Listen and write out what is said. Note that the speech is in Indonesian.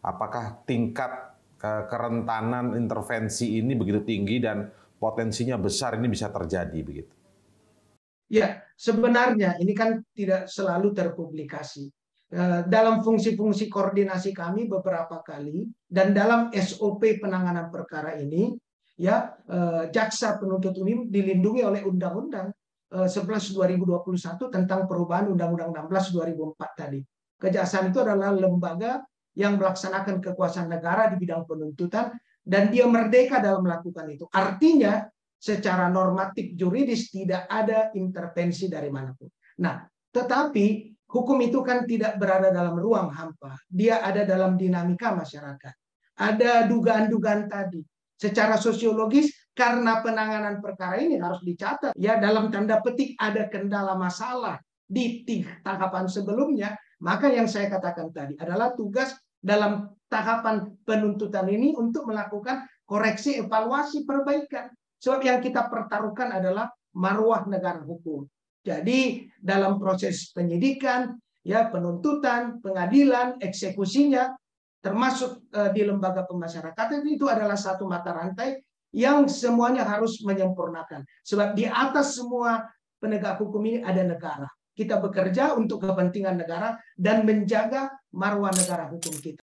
apakah tingkat kerentanan intervensi ini begitu tinggi dan potensinya besar ini bisa terjadi begitu? Ya, sebenarnya ini kan tidak selalu terpublikasi. Dalam fungsi-fungsi koordinasi kami beberapa kali dan dalam SOP penanganan perkara ini, ya jaksa penuntut umum dilindungi oleh Undang-Undang 11 2021 tentang perubahan Undang-Undang 16 2004 tadi. Kejaksaan itu adalah lembaga yang melaksanakan kekuasaan negara di bidang penuntutan dan dia merdeka dalam melakukan itu. Artinya secara normatif juridis tidak ada intervensi dari manapun. Nah, tetapi hukum itu kan tidak berada dalam ruang hampa. Dia ada dalam dinamika masyarakat. Ada dugaan-dugaan tadi. Secara sosiologis, karena penanganan perkara ini harus dicatat. Ya, dalam tanda petik ada kendala masalah di tahapan sebelumnya. Maka yang saya katakan tadi adalah tugas dalam tahapan penuntutan ini untuk melakukan koreksi, evaluasi, perbaikan. Sebab yang kita pertaruhkan adalah marwah negara hukum. Jadi dalam proses penyidikan, ya penuntutan, pengadilan, eksekusinya, termasuk di lembaga pemasyarakatan itu adalah satu mata rantai yang semuanya harus menyempurnakan. Sebab di atas semua penegak hukum ini ada negara. Kita bekerja untuk kepentingan negara dan menjaga marwah negara hukum kita.